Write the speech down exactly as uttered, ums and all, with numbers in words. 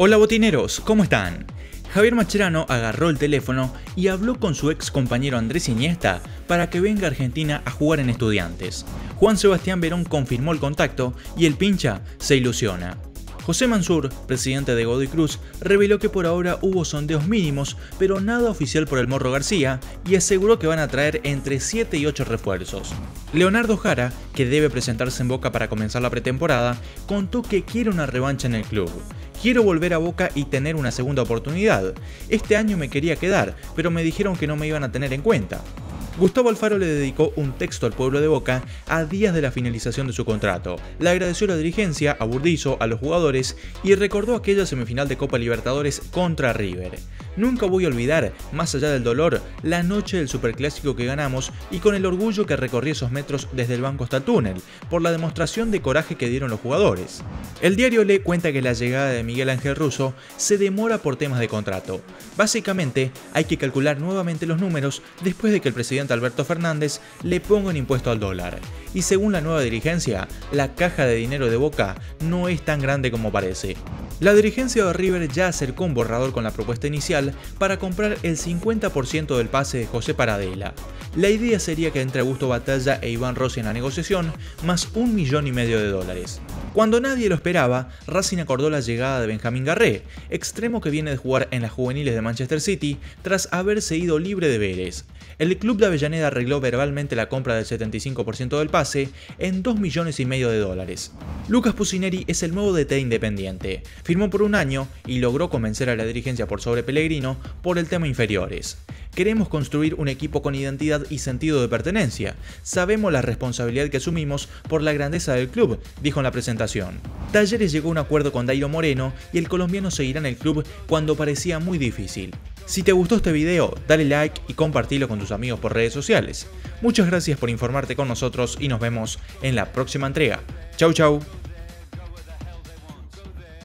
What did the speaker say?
Hola botineros, ¿cómo están? Javier Mascherano agarró el teléfono y habló con su ex compañero Andrés Iniesta para que venga a Argentina a jugar en Estudiantes. Juan Sebastián Verón confirmó el contacto y el pincha se ilusiona. José Mansur, presidente de Godoy Cruz, reveló que por ahora hubo sondeos mínimos, pero nada oficial por el Morro García, y aseguró que van a traer entre siete y ocho refuerzos. Leonardo Jara, que debe presentarse en Boca para comenzar la pretemporada, contó que quiere una revancha en el club. Quiero volver a Boca y tener una segunda oportunidad. Este año me quería quedar, pero me dijeron que no me iban a tener en cuenta. Gustavo Alfaro le dedicó un texto al pueblo de Boca a días de la finalización de su contrato. Le agradeció a la dirigencia, a Burdizo, a los jugadores y recordó aquella semifinal de Copa Libertadores contra River. Nunca voy a olvidar, más allá del dolor, la noche del superclásico que ganamos y con el orgullo que recorrí esos metros desde el banco hasta el túnel, por la demostración de coraje que dieron los jugadores. El diario Le cuenta que la llegada de Miguel Ángel Russo se demora por temas de contrato. Básicamente, hay que calcular nuevamente los números después de que el presidente Alberto Fernández le ponga un impuesto al dólar. Y según la nueva dirigencia, la caja de dinero de Boca no es tan grande como parece. La dirigencia de River ya acercó un borrador con la propuesta inicial para comprar el cincuenta por ciento del pase de José Paradela. La idea sería que entre Augusto Batalla e Iván Rossi en la negociación, más un millón y medio de dólares. Cuando nadie lo esperaba, Racing acordó la llegada de Benjamín Garré, extremo que viene de jugar en las juveniles de Manchester City tras haberse ido libre de Vélez. El club de Avellaneda arregló verbalmente la compra del setenta y cinco por ciento del pase en dos millones y medio de dólares. Lucas Pusineri es el nuevo D T Independiente. Firmó por un año y logró convencer a la dirigencia por sobre Pellegrino por el tema inferiores. Queremos construir un equipo con identidad y sentido de pertenencia. Sabemos la responsabilidad que asumimos por la grandeza del club, dijo en la presentación. Talleres llegó a un acuerdo con Dairo Moreno y el colombiano seguirá en el club cuando parecía muy difícil. Si te gustó este video, dale like y compartilo con tus amigos por redes sociales. Muchas gracias por informarte con nosotros y nos vemos en la próxima entrega. Chau chau.